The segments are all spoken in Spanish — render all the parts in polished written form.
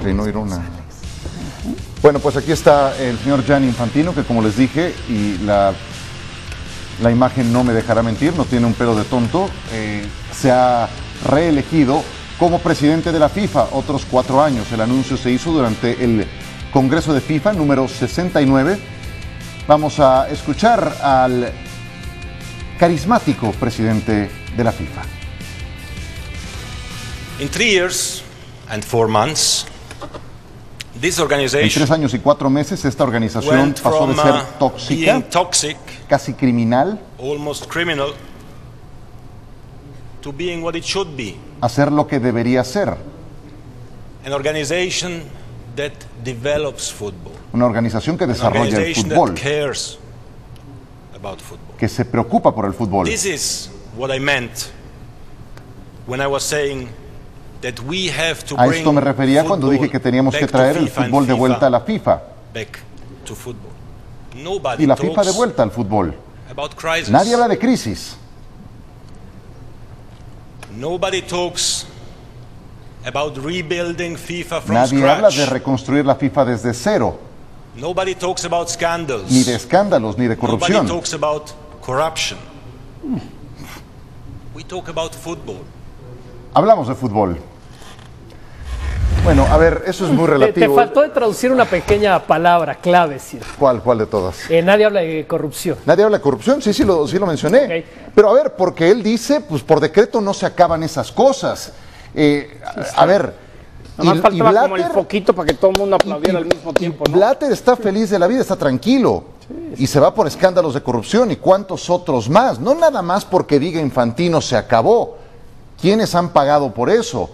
no ir una... Bueno, pues aquí está el señor Gianni Infantino, que como les dije, y la imagen no me dejará mentir, no tiene un pelo de tonto, se ha reelegido como presidente de la FIFA otros 4 años. El anuncio se hizo durante el Congreso de FIFA número 69. Vamos a escuchar al carismático presidente de la FIFA. In 3 years and 4 months, this organization en 3 años y 4 meses esta organización pasó de ser tóxica, casi criminal, almost criminal, to being what it should be. A ser lo que debería ser. An organization that develops football. Una organización que desarrolla el fútbol, that cares about football. Que se preocupa por el fútbol. This is what I meant when I was saying that we have to a esto me refería cuando dije que teníamos que traer el fútbol de vuelta a la FIFA. Y la FIFA de vuelta al fútbol. Nadie habla de crisis. Nadie habla de reconstruir la FIFA desde cero. Ni de escándalos, ni de corrupción. Hablamos de fútbol. Bueno, a ver, eso es muy relativo. Te faltó de traducir una pequeña palabra clave, Sir. ¿Cuál de todas? Nadie habla de corrupción. ¿Nadie habla de corrupción? Sí lo mencioné. Okay. Pero a ver, porque él dice, pues por decreto no se acaban esas cosas. A ver... Nomás faltaba Blatter, como el foquito para que todo el mundo aplaudiera al mismo tiempo, ¿no? Blatter está feliz de la vida, está tranquilo. Sí. Y se va por escándalos de corrupción y cuántos otros más. No nada más porque diga Infantino se acabó. ¿Quiénes han pagado por eso?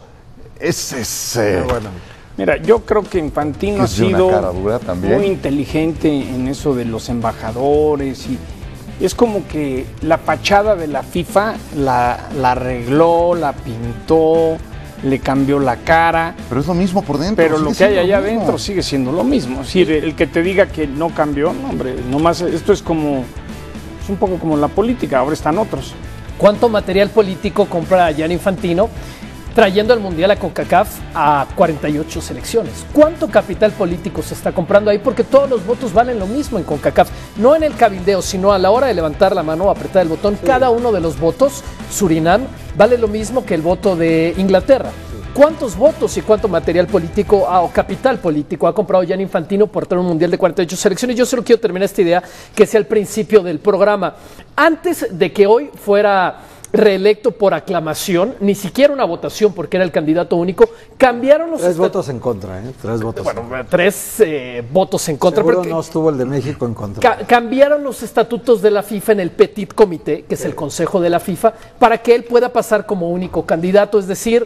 Bueno, mira, yo creo que Infantino ha sido muy inteligente en eso de los embajadores y es como que la fachada de la FIFA la arregló, la pintó, le cambió la cara. Pero es lo mismo por dentro. Pero lo que hay allá adentro sigue siendo lo mismo. Es decir, el que te diga que no cambió, no, hombre, nomás esto es un poco como la política, ahora están otros. ¿Cuánto material político compra Gianni Infantino trayendo el Mundial a CONCACAF a 48 selecciones? ¿Cuánto capital político se está comprando ahí? Porque todos los votos valen lo mismo en CONCACAF. No en el cabildeo, sino a la hora de levantar la mano o apretar el botón. Sí. Cada uno de los votos, Surinam, vale lo mismo que el voto de Inglaterra. Sí. ¿Cuántos votos y cuánto material político o capital político ha comprado Gianni Infantino por tener un Mundial de 48 selecciones? Yo solo quiero terminar esta idea que sea el principio del programa. Antes de que hoy fuera reelecto por aclamación, ni siquiera una votación porque era el candidato único, cambiaron los... 3 votos en contra, ¿eh? 3 votos. Bueno, 3 votos en contra. Seguro no estuvo el de México en contra. Cambiaron los estatutos de la FIFA en el Petit Comité, que es el Consejo de la FIFA, para que él pueda pasar como único candidato, es decir,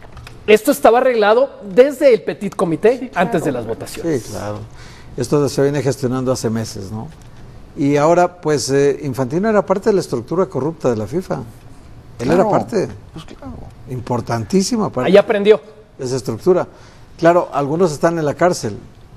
esto estaba arreglado desde el Petit Comité, sí, claro, antes de las votaciones. Sí, claro. Esto se viene gestionando hace meses, ¿no? Y ahora, pues, Infantino era parte de la estructura corrupta de la FIFA. Él era parte, pues claro, importantísima parte. Ahí aprendió. De esa estructura. Claro, algunos están en la cárcel.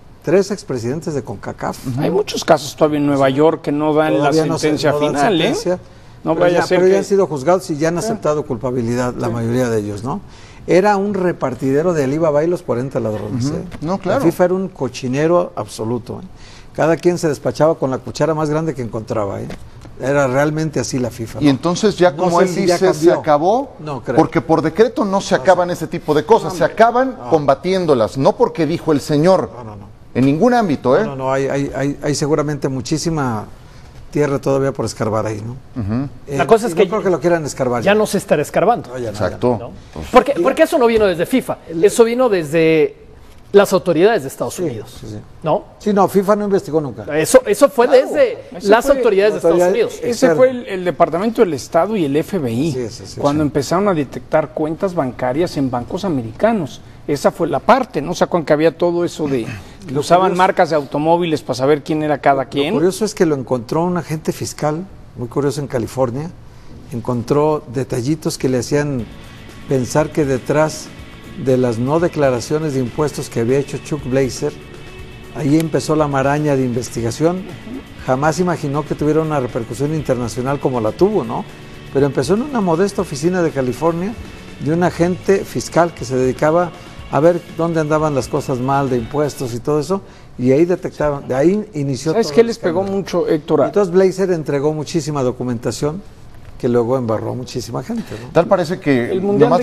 3 expresidentes de CONCACAF. Hay muchos casos todavía en Nueva York que no dan la sentencia final, ¿eh? No vaya a ser pero ya han sido juzgados y ya han aceptado culpabilidad, la mayoría de ellos, ¿no? Era un repartidero de Alibaba y los 40 ladrones. No, claro. La FIFA era un cochinero absoluto. Cada quien se despachaba con la cuchara más grande que encontraba. Era realmente así la FIFA, ¿no? Y entonces ya como él dice, se acabó, no, creo. Porque por decreto no se acaban ese tipo de cosas, se acaban combatiéndolas, no porque dijo el señor, en ningún ámbito, ¿eh? No, hay seguramente muchísima tierra todavía por escarbar ahí, ¿no? La cosa es que no creo que lo quieran escarbar. Ya no se estará escarbando. No, exacto. ¿No? Porque eso no vino desde FIFA, eso vino desde las autoridades de Estados Unidos, ¿no? Sí, no, FIFA no investigó nunca. Eso fue desde las autoridades de Estados Unidos. Ese fue el Departamento del Estado y el FBI, cuando empezaron a detectar cuentas bancarias en bancos americanos. Esa fue la parte, ¿no? O sea, cuando que había todo eso de que usaban marcas de automóviles para saber quién era cada quien. Lo curioso es que lo encontró un agente fiscal, muy curioso, en California. Encontró detallitos que le hacían pensar que detrás de las no declaraciones de impuestos que había hecho Chuck Blazer, ahí empezó la maraña de investigación. Jamás imaginó que tuviera una repercusión internacional como la tuvo, ¿no? Pero empezó en una modesta oficina de California de un agente fiscal que se dedicaba a ver dónde andaban las cosas mal de impuestos y todo eso, y ahí detectaban, de ahí inició todo. ¿Sabes qué les pegó mucho, Héctor? Entonces Blazer entregó muchísima documentación que luego embarró a muchísima gente, ¿no? Tal parece que nomás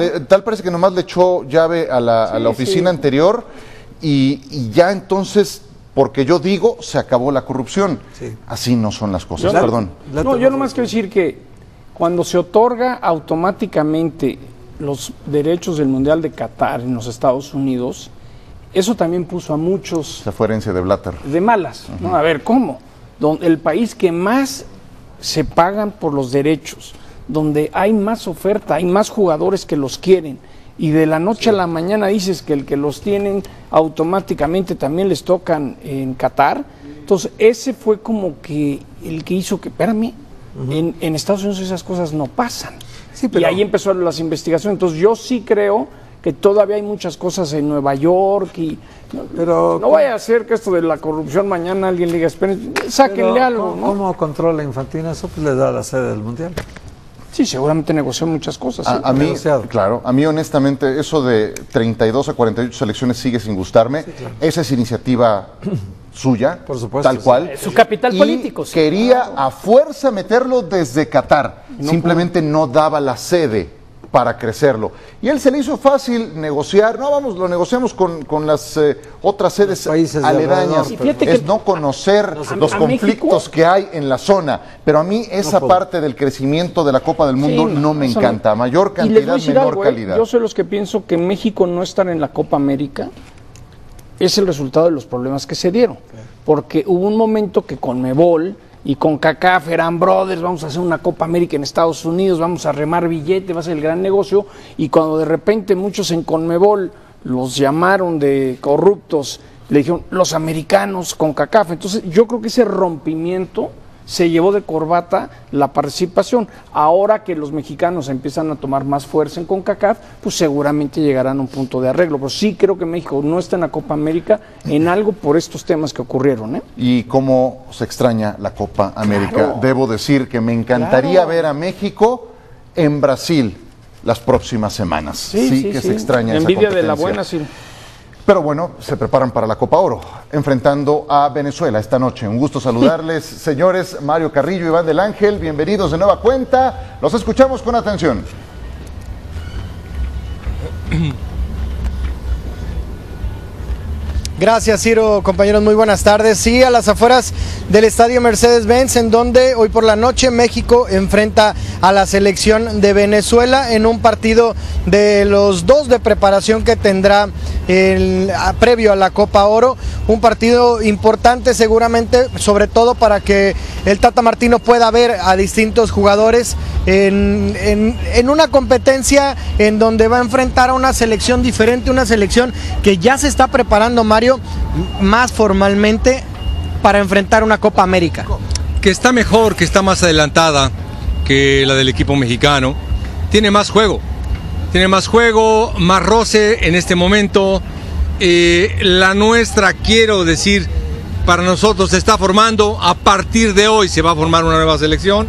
le echó llave a la oficina anterior y ya entonces, porque yo digo, se acabó la corrupción. Sí. Así no son las cosas, perdón. No, yo nomás quiero decir que cuando se otorga automáticamente los derechos del Mundial de Qatar en los Estados Unidos, eso también puso a muchos... Esa fue herencia de Blatter. De malas, ¿no? A ver, ¿cómo? El país que más se pagan por los derechos, donde hay más oferta, hay más jugadores que los quieren, y de la noche a la mañana dices que el que los tienen automáticamente también les tocan en Qatar. Entonces ese fue como que el que hizo que, espérame, en Estados Unidos esas cosas no pasan. Sí, pero... Y ahí empezaron las investigaciones. Entonces yo sí creo que todavía hay muchas cosas en Nueva York y pero no vaya a ser que esto de la corrupción mañana alguien le diga, esperen, sáquenle algo, ¿no? ¿Cómo controla Infantino eso? Pues le da la sede del Mundial. Sí, seguramente negoció muchas cosas. A mí honestamente eso de 32 a 48 selecciones sigue sin gustarme. Sí, claro. Esa es iniciativa suya, por supuesto, tal cual. Es su capital político. Sí. Quería a fuerza meterlo desde Qatar. Simplemente no daba la sede para crecerlo. Y él se le hizo fácil negociar, lo negociamos con las otras sedes aledañas. Es no conocer los conflictos que hay en la zona. Pero a mí esa parte del crecimiento de la Copa del Mundo no me encanta. Mayor cantidad, menor calidad. Yo soy los que pienso que México no estar en la Copa América es el resultado de los problemas que se dieron. Porque hubo un momento que CONMEBOL y con CONCACAF eran brothers, vamos a hacer una Copa América en Estados Unidos, vamos a remar billete, va a ser el gran negocio, y cuando de repente muchos en CONMEBOL los llamaron de corruptos, le dijeron los americanos CONCACAF. Entonces yo creo que ese rompimiento se llevó de corbata la participación. Ahora que los mexicanos empiezan a tomar más fuerza en CONCACAF, pues seguramente llegarán a un punto de arreglo. Pero sí creo que México no está en la Copa América en algo por estos temas que ocurrieron, ¿eh? Y cómo se extraña la Copa América. Claro. Debo decir que me encantaría ver a México en Brasil las próximas semanas. Sí, se extraña esa envidia de la buena, sí. Pero bueno, se preparan para la Copa Oro, enfrentando a Venezuela esta noche. Un gusto saludarles, señores. Mario Carrillo, Iván del Ángel, bienvenidos de nueva cuenta. Los escuchamos con atención. Gracias, Ciro. Compañeros, muy buenas tardes. Sí, a las afueras del estadio Mercedes-Benz, en donde hoy por la noche México enfrenta a la selección de Venezuela en un partido de los dos de preparación que tendrá previo a la Copa Oro. Un partido importante seguramente, sobre todo para que el Tata Martino pueda ver a distintos jugadores en una competencia en donde va a enfrentar a una selección diferente, una selección que ya se está preparando, Mario, más formalmente para enfrentar una Copa América. Que está mejor, que está más adelantada que la del equipo mexicano. Tiene más juego, más roce en este momento. La nuestra, quiero decir, para nosotros se está formando. A partir de hoy se va a formar una nueva selección.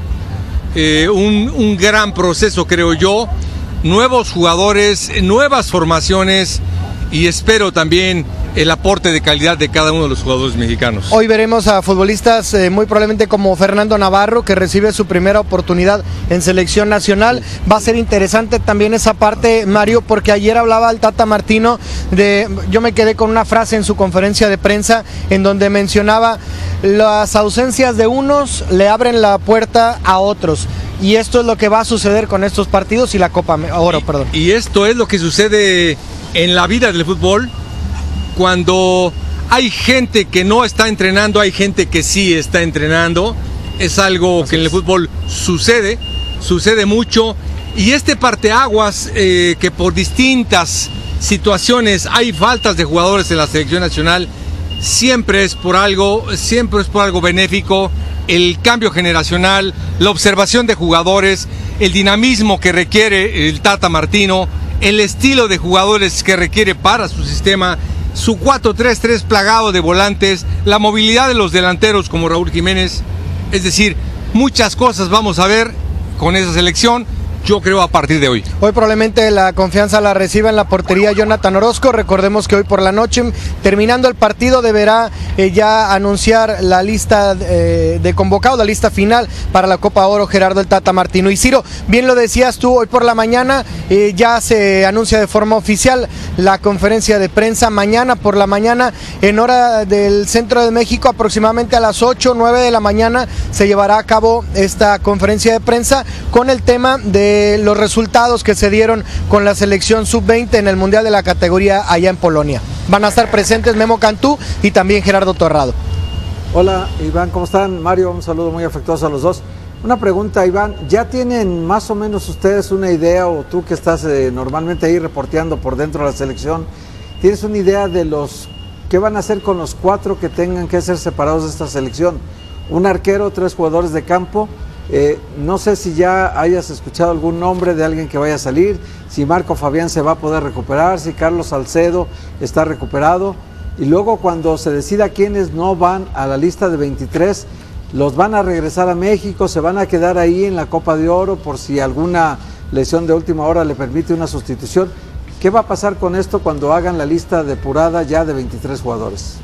Un gran proceso, creo yo. Nuevos jugadores, nuevas formaciones, y espero también el aporte de calidad de cada uno de los jugadores mexicanos. Hoy veremos a futbolistas muy probablemente como Fernando Navarro, que recibe su primera oportunidad en selección nacional. Va a ser interesante también esa parte, Mario, porque ayer hablaba el Tata Martino yo me quedé con una frase en su conferencia de prensa en donde mencionaba: las ausencias de unos le abren la puerta a otros. Y esto es lo que va a suceder con estos partidos y la Copa Oro, perdón. Y esto es lo que sucede en la vida del fútbol. Cuando hay gente que no está entrenando, hay gente que sí está entrenando. Es algo que en el fútbol sucede mucho. Y este parteaguas, que por distintas situaciones hay faltas de jugadores en la selección nacional, siempre es por algo benéfico. El cambio generacional, la observación de jugadores, el dinamismo que requiere el Tata Martino, el estilo de jugadores que requiere para su sistema, su 4-3-3 plagado de volantes, la movilidad de los delanteros como Raúl Jiménez. Es decir, muchas cosas vamos a ver con esa selección yo creo, a partir de hoy. Hoy probablemente la confianza la reciba en la portería Jonathan Orozco. Recordemos que hoy por la noche, terminando el partido, deberá ya anunciar la lista de convocados, la lista final para la Copa Oro, Gerardo el Tata Martino. Y Ciro, bien lo decías tú, hoy por la mañana ya se anuncia de forma oficial la conferencia de prensa. Mañana por la mañana, en hora del centro de México, aproximadamente a las 8 o 9 de la mañana, se llevará a cabo esta conferencia de prensa con el tema de los resultados que se dieron con la selección sub-20 en el Mundial de la categoría allá en Polonia. Van a estar presentes Memo Cantú y también Gerardo Torrado. Hola Iván, ¿cómo están? Mario, un saludo muy afectuoso a los dos. Una pregunta, Iván, ¿ya tienen más o menos ustedes una idea, o tú que estás normalmente ahí reporteando por dentro de la selección, tienes una idea de qué van a hacer con los 4 que tengan que ser separados de esta selección? Un arquero, 3 jugadores de campo. No sé si ya hayas escuchado algún nombre de alguien que vaya a salir, si Marco Fabián se va a poder recuperar, si Carlos Salcedo está recuperado, y luego cuando se decida quiénes no van a la lista de 23, los van a regresar a México, se van a quedar ahí en la Copa de Oro por si alguna lesión de última hora le permite una sustitución. ¿Qué va a pasar con esto cuando hagan la lista depurada ya de 23 jugadores?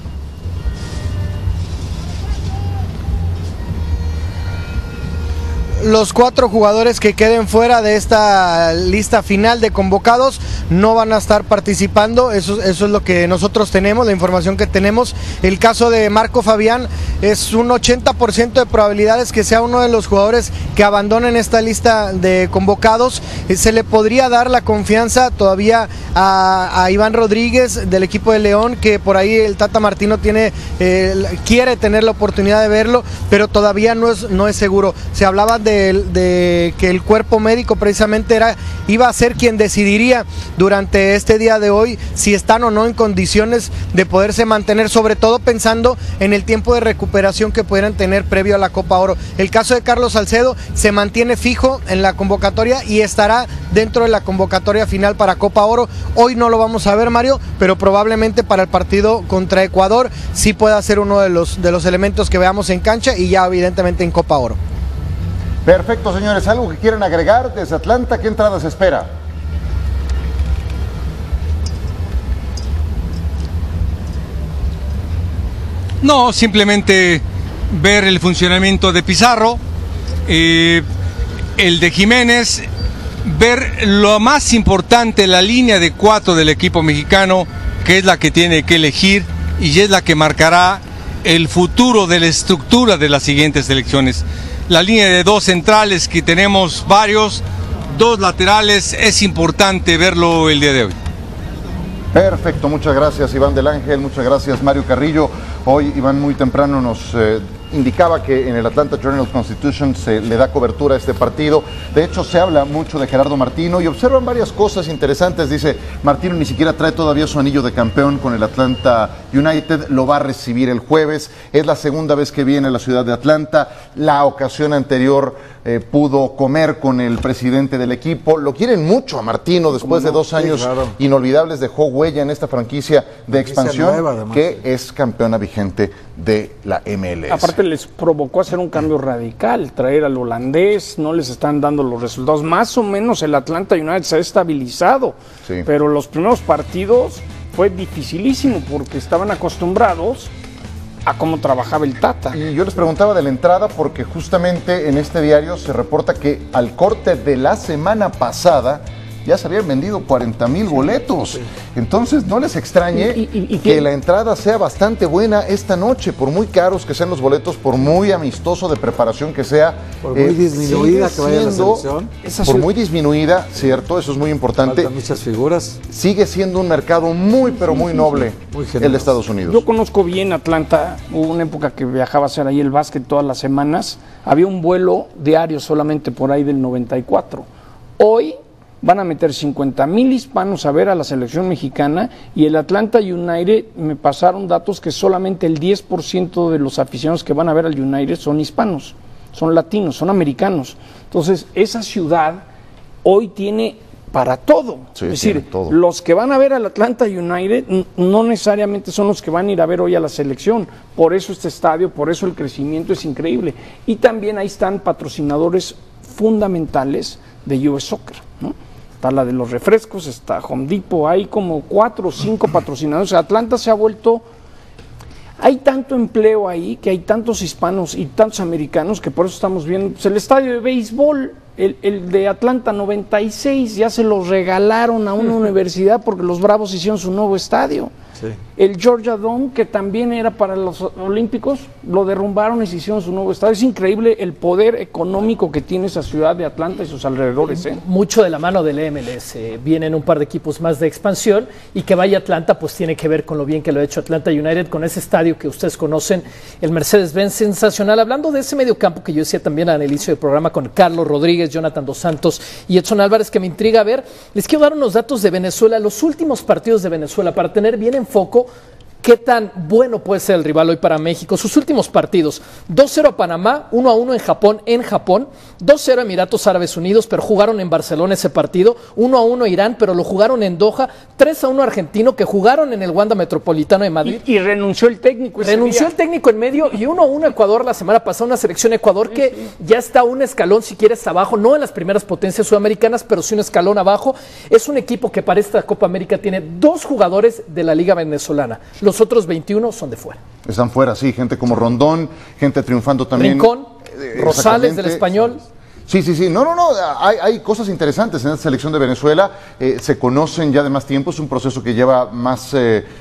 Los 4 jugadores que queden fuera de esta lista final de convocados no van a estar participando, eso es lo que nosotros tenemos, la información que tenemos. El caso de Marco Fabián es un 80% de probabilidades que sea uno de los jugadores que abandonen esta lista de convocados. Se le podría dar la confianza todavía a Iván Rodríguez del equipo de León, que por ahí el Tata Martino quiere tener la oportunidad de verlo, pero todavía no es seguro. Se hablaba de que el cuerpo médico precisamente iba a ser quien decidiría durante este día de hoy si están o no en condiciones de poderse mantener, sobre todo pensando en el tiempo de recuperación que pudieran tener previo a la Copa Oro. El caso de Carlos Salcedo se mantiene fijo en la convocatoria y estará dentro de la convocatoria final para Copa Oro. Hoy no lo vamos a ver, Mario, pero probablemente para el partido contra Ecuador sí pueda ser uno de los elementos que veamos en cancha, y ya evidentemente en Copa Oro. Perfecto, señores. ¿Algo que quieran agregar desde Atlanta? ¿Qué entrada se espera? No, simplemente ver el funcionamiento de Pizarro, el de Jiménez, ver lo más importante, la línea de 4 del equipo mexicano, que es la que tiene que elegir y es la que marcará el futuro de la estructura de las siguientes selecciones. La línea de 2 centrales, que tenemos varios, 2 laterales, es importante verlo el día de hoy. Perfecto, muchas gracias Iván del Ángel, muchas gracias Mario Carrillo. Hoy Iván muy temprano nos indicaba que en el Atlanta Journal-Constitution se le da cobertura a este partido. De hecho, se habla mucho de Gerardo Martino y observan varias cosas interesantes. Dice, Martino ni siquiera trae todavía su anillo de campeón con el Atlanta United, lo va a recibir el jueves. Es la segunda vez que viene a la ciudad de Atlanta. La ocasión anterior pudo comer con el presidente del equipo. Lo quieren mucho a Martino, después de 2 años inolvidables, dejó huella en esta franquicia de expansión nueva, que es campeona vigente de la MLS. Aparte les provocó hacer un cambio radical, traer al holandés, no les están dando los resultados. Más o menos el Atlanta United se ha estabilizado, sí, pero los primeros partidos fue dificilísimo porque estaban acostumbrados a cómo trabajaba el Tata. Y yo les preguntaba de la entrada porque justamente en este diario se reporta que al corte de la semana pasada ya se habían vendido 40,000 boletos. Entonces no les extrañe que la entrada sea bastante buena esta noche, por muy caros que sean los boletos, por muy amistoso de preparación que sea. Por muy disminuida que vaya la selección. Por muy disminuida, cierto, eso es muy importante. Faltan muchas figuras. Sigue siendo un mercado muy, pero muy noble, muy el de Estados Unidos. Yo conozco bien Atlanta, hubo una época que viajaba a hacer ahí el básquet todas las semanas. Había un vuelo diario solamente por ahí del 94. Hoy van a meter 50,000 hispanos a ver a la selección mexicana, y el Atlanta United, me pasaron datos que solamente el 10% de los aficionados que van a ver al United son hispanos, son latinos, son americanos. Entonces, esa ciudad hoy tiene para todo. Sí, es decir, todo. Los que van a ver al Atlanta United no necesariamente son los que van a ir a ver hoy a la selección. Por eso este estadio, por eso el crecimiento es increíble. Y también ahí están patrocinadores fundamentales de US Soccer, ¿no? Está la de los refrescos, está Home Depot, hay como 4 o 5 patrocinadores. Atlanta se ha vuelto... Hay tanto empleo ahí, que hay tantos hispanos y tantos americanos, que por eso estamos viendo pues, el estadio de béisbol, el de Atlanta 96, ya se lo regalaron a una universidad porque los Bravos hicieron su nuevo estadio. Sí. El Georgia Dome, que también era para los Olímpicos, lo derrumbaron y se hicieron su nuevo estadio. Es increíble el poder económico que tiene esa ciudad de Atlanta y sus alrededores. Mucho de la mano del MLS. Vienen un par de equipos más de expansión y que vaya Atlanta pues tiene que ver con lo bien que lo ha hecho Atlanta United con ese estadio que ustedes conocen, el Mercedes-Benz sensacional. Hablando de ese medio campo que yo decía también al inicio del programa con Carlos Rodríguez, Jonathan Dos Santos y Edson Álvarez, que me intriga. A ver, les quiero dar unos datos de Venezuela, los últimos partidos de Venezuela, para tener bien en foco qué tan bueno puede ser el rival hoy para México. Sus últimos partidos: 2-0 a Panamá, 1-1 en Japón, 2-0 a Emiratos Árabes Unidos, pero jugaron en Barcelona ese partido, 1-1 a Irán, pero lo jugaron en Doha, 3-1 a Argentino, que jugaron en el Wanda Metropolitano de Madrid. Y renunció el técnico ese Renunció día. el técnico en medio, y 1-1 a Ecuador la semana pasada, una selección Ecuador que ya está un escalón, si quieres, abajo, no en las primeras potencias sudamericanas, pero sí un escalón abajo. Es un equipo que para esta Copa América tiene 2 jugadores de la Liga Venezolana. Los otros 21 son de fuera. Están fuera, sí, gente como Rondón, gente triunfando también. Rincón, Rosales del Español. Sí. No, hay cosas interesantes en esta selección de Venezuela. Se conocen ya de más tiempo, es un proceso que lleva más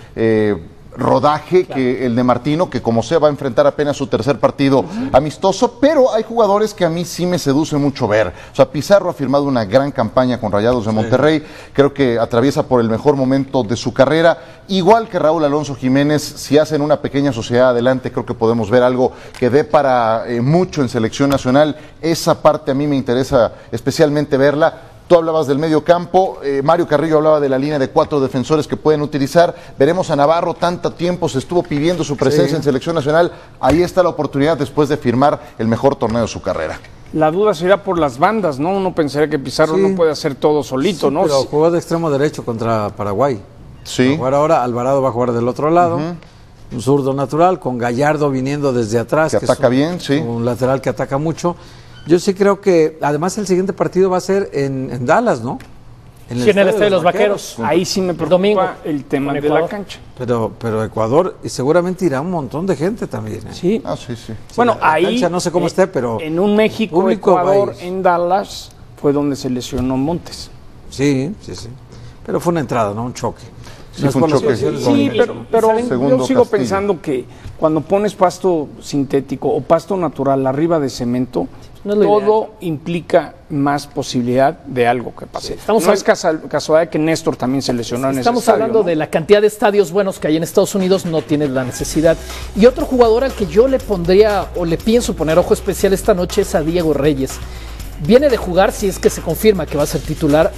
rodaje que el de Martino, que como sea va a enfrentar apenas su tercer partido amistoso, pero hay jugadores que a mí sí me seduce mucho ver. O sea, Pizarro ha firmado una gran campaña con Rayados de Monterrey, creo que atraviesa por el mejor momento de su carrera, igual que Raúl Alonso Jiménez. Si hacen una pequeña sociedad adelante, creo que podemos ver algo que dé para mucho en selección nacional. Esa parte a mí me interesa especialmente verla. Tú hablabas del medio campo, Mario Carrillo hablaba de la línea de 4 defensores que pueden utilizar. Veremos a Navarro, tanto tiempo se estuvo pidiendo su presencia en selección nacional. Ahí está la oportunidad después de firmar el mejor torneo de su carrera. La duda será por las bandas, ¿no? Uno pensaría que Pizarro no puede hacer todo solito, ¿no? Pero jugó de extremo derecho contra Paraguay. Sí. Va a jugar ahora, Alvarado va a jugar del otro lado. Un zurdo natural, con Gallardo viniendo desde atrás. Que ataca bien, sí. Un lateral que ataca mucho. Yo sí creo que, además, el siguiente partido va a ser en Dallas, ¿no? En el estadio de los Vaqueros. Ahí sí me preocupa el tema de la cancha. Pero Ecuador, y seguramente irá un montón de gente también. Sí. Sí. Bueno, ahí, cancha no sé cómo esté, pero en un México, Ecuador, en Dallas, fue donde se lesionó Montes. Sí. Pero fue una entrada, ¿no? Un choque. Sí, fue un choque. Sí, pero yo sigo pensando que cuando pones pasto sintético o pasto natural arriba de cemento, todo implica más posibilidad de algo que pase. No es casualidad que Néstor también se lesionó en ese estadio. Estamos hablando de la cantidad de estadios buenos que hay en Estados Unidos, no tienes la necesidad. Y otro jugador al que yo le pondría o le pienso poner ojo especial esta noche es a Diego Reyes. Viene de jugar, si es que se confirma que va a ser titular,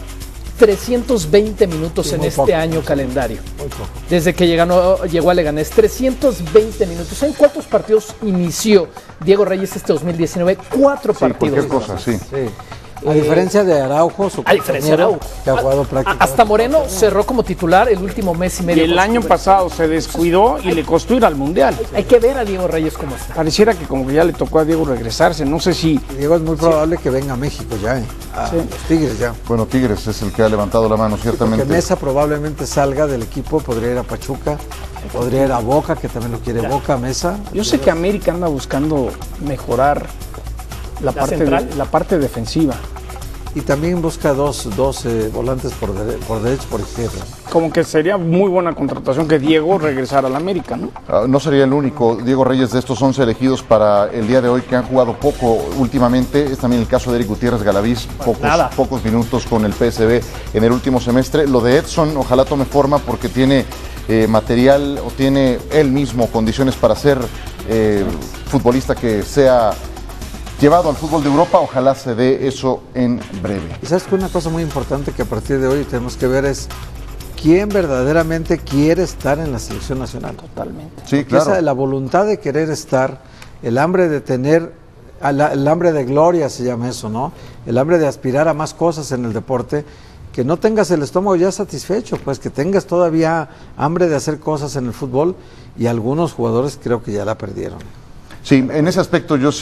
320 minutos en este año calendario. Desde que llegó a Leganés, 320 minutos. ¿En cuántos partidos inició Diego Reyes este 2019? 4 partidos. Cualquier cosa, sí. A diferencia de Araujo, su compañero, que ha jugado prácticamente. Hasta Moreno cerró como titular el último mes y medio. Y el año pasado se descuidó y le costó ir al Mundial. Hay que ver a Diego Reyes cómo está. Pareciera que como que ya le tocó a Diego regresarse. No sé si... Diego es muy probable que venga a México ya, los Tigres ya. Bueno, Tigres es el que ha levantado la mano, ciertamente. Porque Mesa probablemente salga del equipo, podría ir a Pachuca, podría ir a Boca, que también lo quiere Boca, Mesa. Yo sé que América anda buscando mejorar la parte defensiva. Y también busca dos volantes por derecho, por izquierda. Como que sería muy buena contratación que Diego regresara al América, ¿no? No sería el único Diego Reyes de estos 11 elegidos para el día de hoy, que han jugado poco últimamente. Es también el caso de Eric Gutiérrez Galaviz, pocos minutos con el PSV en el último semestre. Lo de Edson, ojalá tome forma porque tiene material o tiene él mismo condiciones para ser futbolista que sea llevado al fútbol de Europa. Ojalá se dé eso en breve. Y sabes que una cosa muy importante que a partir de hoy tenemos que ver es quién verdaderamente quiere estar en la selección nacional. Totalmente. Sí, claro. La voluntad de querer estar, el hambre de tener, el hambre de gloria se llama eso, ¿no? El hambre de aspirar a más cosas en el deporte, que no tengas el estómago ya satisfecho, pues que tengas todavía hambre de hacer cosas en el fútbol, y algunos jugadores creo que ya la perdieron. Sí, en ese aspecto yo sí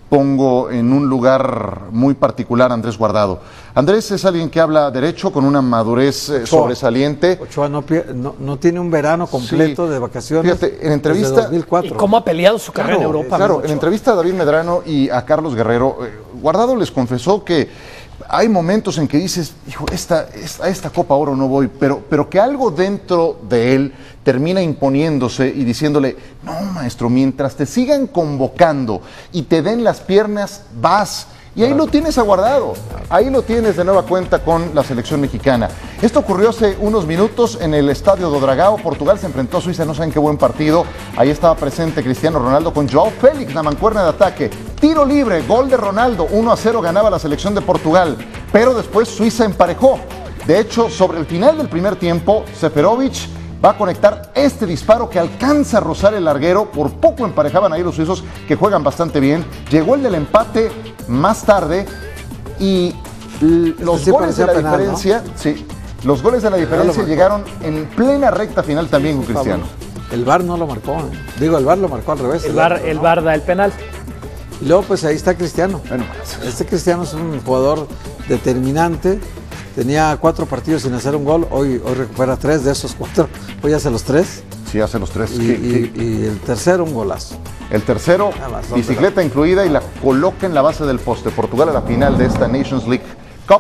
pongo en un lugar muy particular a Andrés Guardado. Andrés es alguien que habla derecho con una madurez sobresaliente. Ochoa no tiene un verano completo de vacaciones. Fíjate, en entrevista desde 2004. ¿Y cómo ha peleado su carrera en Europa? Claro, en entrevista a David Medrano y a Carlos Guerrero, Guardado les confesó que hay momentos en que dices, hijo, a esta Copa Oro no voy, pero que algo dentro de él termina imponiéndose y diciéndole, no, maestro, mientras te sigan convocando y te den las piernas, vas. Y ahí lo tienes aguardado, ahí lo tienes de nueva cuenta con la selección mexicana. Esto ocurrió hace unos minutos en el estadio do Dragao. Portugal se enfrentó a Suiza, no saben qué buen partido. Ahí estaba presente Cristiano Ronaldo con Joao Félix, la mancuerna de ataque. Tiro libre, gol de Ronaldo, 1-0 ganaba la selección de Portugal. Pero después Suiza emparejó. De hecho, sobre el final del primer tiempo, Seferovic va a conectar este disparo que alcanza a rozar el larguero. Por poco emparejaban ahí los suizos, que juegan bastante bien. Llegó el del empate más tarde y los goles de la diferencia, ¿no? Sí, los goles de la diferencia llegaron en plena recta final también, con Cristiano. El VAR no lo marcó, digo, el VAR lo marcó al revés. El VAR da el penal. Y luego pues ahí está Cristiano. Bueno, este Cristiano es un jugador determinante. Tenía 4 partidos sin hacer un gol, hoy recupera 3 de esos 4, hoy hace los 3. Sí, hace los 3. Y el tercero, un golazo. El tercero, bicicleta incluida y la coloca en la base del poste. Portugal a la final de esta Nations League Cup.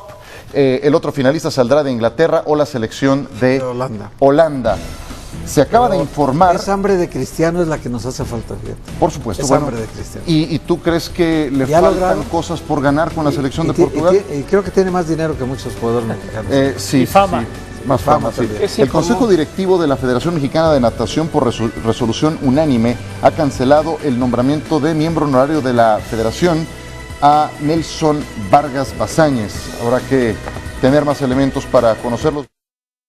El otro finalista saldrá de Inglaterra o la selección de Holanda. Se acaba de informar. Esa hambre de Cristiano es la que nos hace falta, fíjate. Por supuesto. Esa hambre de Cristiano. ¿Y tú crees que le faltan cosas por ganar con la selección de Portugal? Y creo que tiene más dinero que muchos jugadores mexicanos. Sí, y fama. Sí. Más fama, sí. El Consejo Directivo de la Federación Mexicana de Natación, por resolución unánime, ha cancelado el nombramiento de miembro honorario de la Federación a Nelson Vargas Bazáñez. Habrá que tener más elementos para conocerlos.